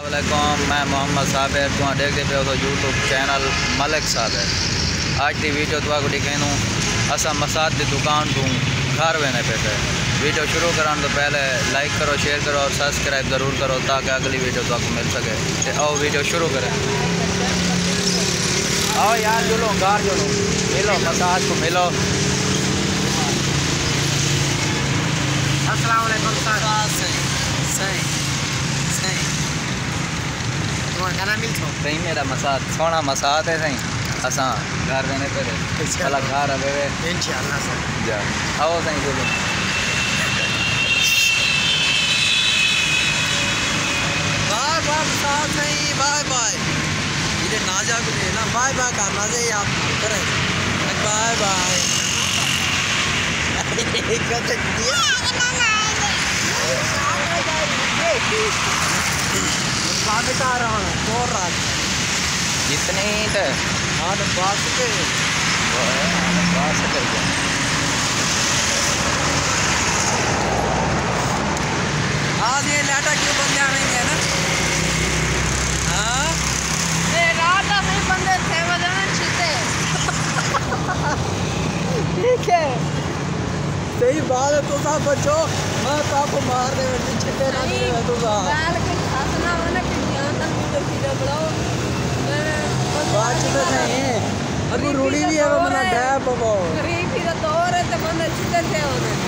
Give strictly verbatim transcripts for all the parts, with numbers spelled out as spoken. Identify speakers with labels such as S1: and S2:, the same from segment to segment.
S1: वालेकुम, मैं मोहम्मद साबिर तुम देखते पे तो यूट्यूब चैनल मलिक साबिर। आज की वीडियो तुआ को दिखाऊँ असा मसाद की दुकान तू घर वेने पे थे। वीडियो शुरू कराने तो पहले लाइक करो, शेयर करो और सब्सक्राइब ज़रूर करो ताकि अगली वीडियो तो आपको मिल सके। तो आओ वीडियो शुरू करें। आओ यार जुलो घर जुलो मिलो मसाज को मिलो।
S2: अस्सलाम वालेकुम सर। सही सही सही तुम्हारा गाना मिल छो
S1: सही मेरा मसाज सोना मसाज है सही असा घर रहने पे भला घर अबे
S2: इंशाल्लाह सर।
S1: जा आओ सही जुलो।
S2: बाय बाय मसाज सही बाय बाय इधर ना जा के ना बाय बाय करना चाहिए आप करें बाय बाय एक कर दिया बता रहा हूँ और रात
S1: जितने थे
S2: हाँ तो बात के
S1: वो है बात कर गया।
S2: आज ये लाटा क्यों बन जा रही है ना? हाँ
S3: ये रात में बंदे थे वजन छिते
S2: ठीक है सही बात है। तो साहब बच्चों मैं तो आपको मारने में पीछे तेरा नहीं है तो साहब
S3: गाल के खासना वाला के ध्यान तक वीडियो वीडियो बनाओ
S2: बात तो नहीं है अभी रूढ़ी भी है वो मना डैप वो
S3: गरीब ही तो और है तो बंदे छिते थे उन्हें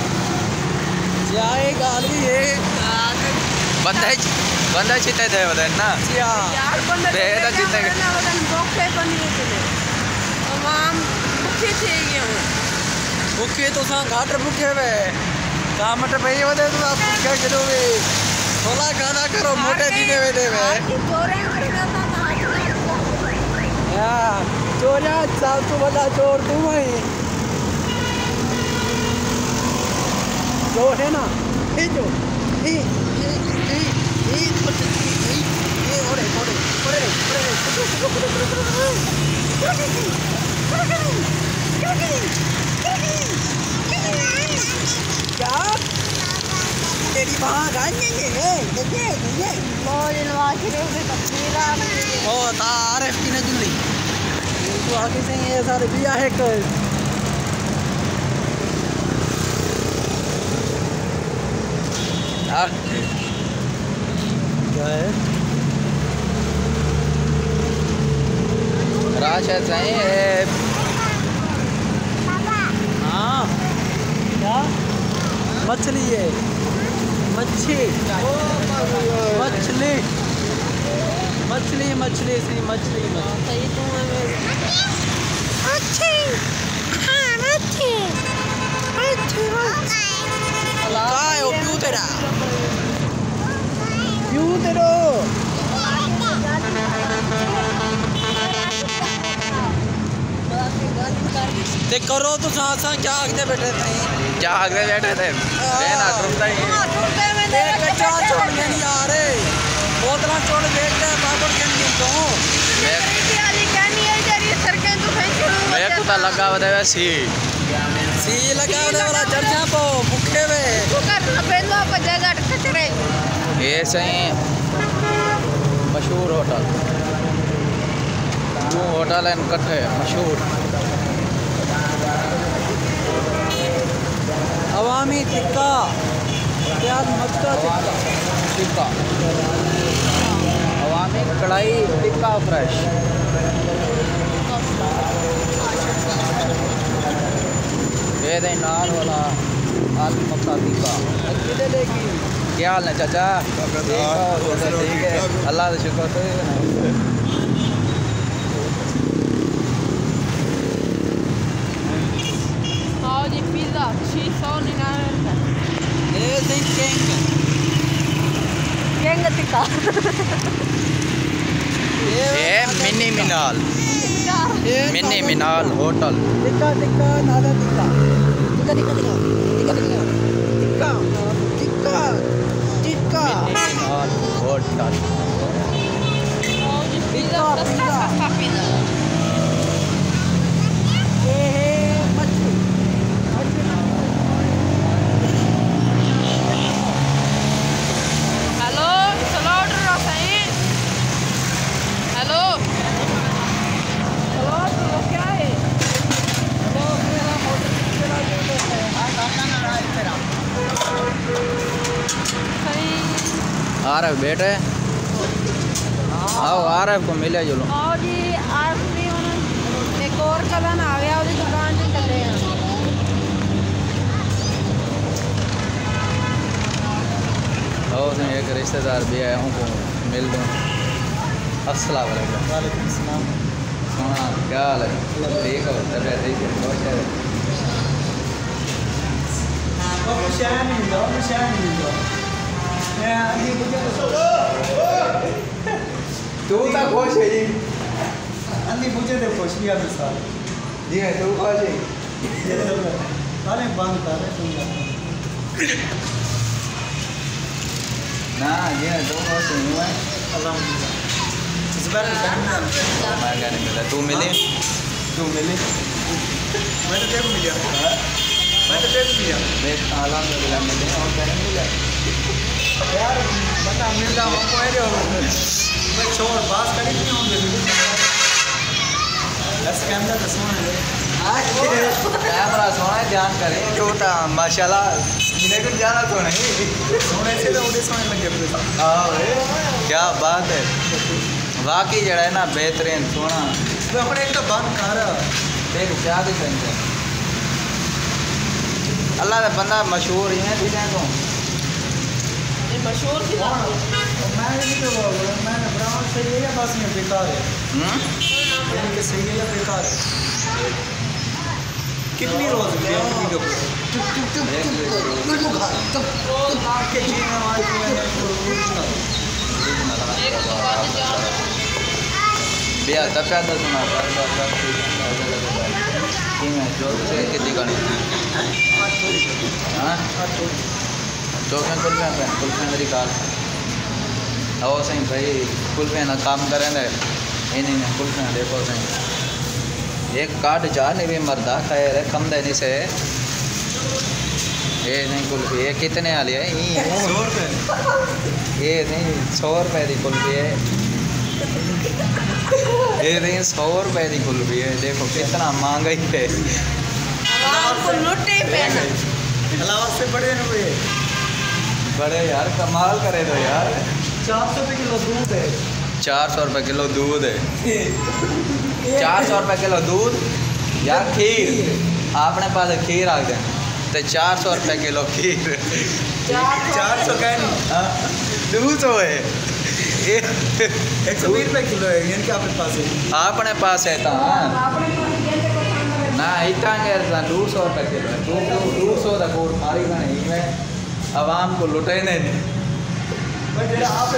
S2: जाए गाल भी है
S1: बंदे बंदे चिते थे वदन ना
S3: यार बंदे
S1: बेहद चिते
S3: ना वदन बोखे बनी थे तमाम भूखे थे गए
S2: भूखे तो सा घाट भूखे वे कामट भाई वदे तो आप भूखे गिरो वे थोड़ा खाना करो मोटे जीने वे दे वे
S3: चोरे करना था
S2: यार चोरा साल तो बड़ा चोर तू ही जो है ना ये जो ये ये ये ये कुछ ये ये ओरे ओरे ओरे क्या तेरी माँ गाने ये ये ये
S3: मोइन वाखरे से तस्वीरा
S2: ओ तारे की न जुली तो आगे से ये सारे बिया है कर
S1: यार
S2: क्या है
S1: राशद सही है।
S2: हाँ क्या मछली है मच्छी मछली मछली मछली सी मछली
S3: सही तू अच्छी हां अच्छी अच्छी
S2: काय ओ प्यू तेरा प्यू तेरो ते करो तो साथ साथ क्या आगते बैठे थे
S1: क्या आगे बैठे थे ना टूटता ही
S2: एक कच्चा छोड़ के नहीं आ रहे बोतला छोड़ देखते बाबर के नहीं तो
S1: मैं को ता लगा बताया सी
S2: सी लगा वाला चर्चा पो भूखे वे
S1: ये सही मशहूर होटल वो होटल है इकट्ठे मशहूर
S2: अवामी टिक्का प्याज मक्का
S1: टिक्का अवामी कढ़ाई टिक्का फ्रेश ये दे नाल वाला आलू मक्का टिक्का
S2: कितने लेगी
S1: क्या हाल है चाचा? ठीक है अल्लाह का शुक्र तो
S3: हाँ जी पिज़्ज़ा छः सौ निन्यानवे
S2: ये सिंह केंग
S3: केंग टिक्का
S1: ये मिनी मिनाल मिनी मिनाल होटल
S2: टिक्का टिक्का नादा टिक्का टिक्का टिक्का टिक्का टिक्का टिक्का टिक्का
S1: मिनी मिनाल होटल
S3: हाँ जी पिज़्ज़ा सस्ता सस्ता पिज़्ज़ा
S2: ये है मच्छी
S3: हेलो चलो ऑर्डर सही
S1: आरफ बेटे आओ आरफ को मिले चलो
S3: और जी आखिरी एक और कदम आ गया उसकी दुकान से चले हैं
S1: और एक रिश्तेदार भी आया हूँ को मिल दूँ। अस्सलाम वालेकुम। हाँ क्या हाल है? ठीक हो तबीयत ठीक है? बहुत तू तो खुश है जी
S2: अन्नी पूछे थे खुश किया मिसाल
S1: जी है तू खुश है
S2: अरे बंद कर रहे तुम
S1: ना जी है तू खुश है मैं
S2: अल्हम्दुलिल्लाह इस बार तो मैं
S1: मैं क्या नहीं मिला तू मिली
S2: तू मिली मैं तो टेप मिला मैं तो टेप मिला
S1: मैं अल्हम्दुलिल्लाह मिले और क्या नहीं मिला
S2: यार बता मिल रहा हूँ कोई नहीं मैं छोड़ बात करी नहीं होंगे बस कैमरा तो सोना है
S1: कैमरा सोना है ध्यान करें छोटा माशाल्लाह इन्हें कुछ ज़्यादा तो नहीं
S2: सोने से तो उड़े सोने लगे
S1: हाँ क्या बात है वाकई जड़ा है ना बेहतरीन सोना
S2: तो अपने एक तो बंद कर
S1: देख क्या दिखेंगे अल्लाह का बंदा मशहूर ही है तुझे तो
S3: मशहूर थी
S2: मैं नहीं तो मैंने ब्राउन सही है या बस में बेकार है यानी कि सही है या बेकार है कितनी रोज वीडियो के चीज हमारे
S1: भैया तब क्या था सुना कि मैं जो से कितनी गाड़ी हाँ चौके कुल्फे पे कुल्फे मेरी कार आओ सही भाई कुल्फे ना काम करें दे इन्हीं ने कुल्फे देखो सही एक काट जा नहीं भी मरदा खैर है कम देने से ये नहीं कुल्फी ये कितने वाली है
S2: सौ रुपये
S1: ये नहीं सौ रुपये की कुल्फी है ये नहीं सौ रुपये की कुल्फी है देखो कितना महंगाई है
S3: आपको लुटे पैना
S2: अलावा से बड़े रुपये
S1: बड़े यार कमाल करे तो यार
S2: चार सौ रुपये किलो दूध है
S1: चार सौ रुपये किलो दूध है चार सौ रुपये किलो दूध यार खीर आपने पास खीर आ गए तो चार सौ रुपये किलो खीर
S2: चार सौ का नहीं
S1: दो सौ है
S2: एक सौ बीस रुपये किलो है यानी कि आपके पास है
S1: अपने पास है तो ना इतना दो सौ रुपये किलो है दो दो सौ का कोट मारी का नहीं मैं आवाम को लुटे नहीं
S2: आप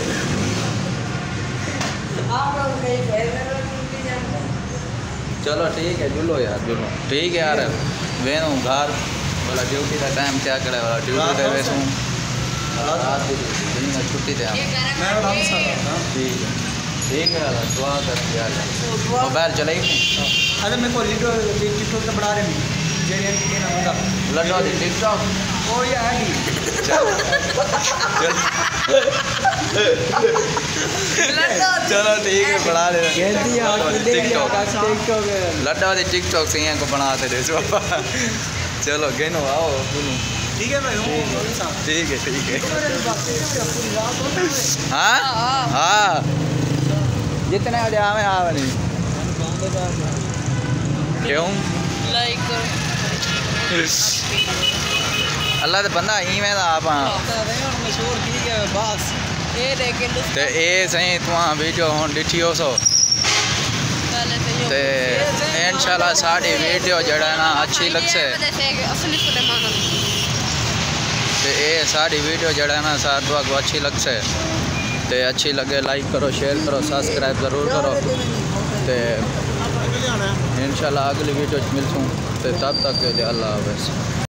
S1: चलो ठीक है जुलो यार जुलो ठीक है यार वेनू घर वाला ड्यूटी का टाइम क्या करे वाला ड्यूटी दे वैसे रात दिन में छुट्टी थे
S2: मैं आराम से
S1: ठीक है ठीक है दुआ कर यार मोबाइल चलाई
S2: अरे मेरे को लीडो टिकटॉक तो बढ़ा रहे हैं जेरियन की ना होगा
S1: लड्डू दी टिकटॉक
S2: ओ ये है
S1: चलो ठीक है बढ़ा ले टिकटॉक लड्डू दी टिकटॉक से को बनाते दे चलो गेनो आओ
S2: ठीक है मैं हूँ
S1: ठीक है ठीक है हाँ हाँ जितने बजे आवे आवे नहीं क्यों
S3: लाइक
S1: अल्लाह तो बंदा ही में आप
S2: मशहूर ठीक है बस
S3: ये देखे
S1: ते ए सही तुम वीडियो हुन डिठी हो सो ते इंशाल्लाह साडी वीडियो जड़ा ना अच्छी लगसे
S3: असली सुलेमान
S1: ते ए साडी वीडियो जड़ा ना साथ को अच्छी लगसे ते अच्छी लगे लाइक करो शेयर करो सब्सक्राइब जरूर करो ते इंशाल्लाह अगली वीडियो मिलसूँ ते तब तक के लिए अल्लाह हाफ़िज़।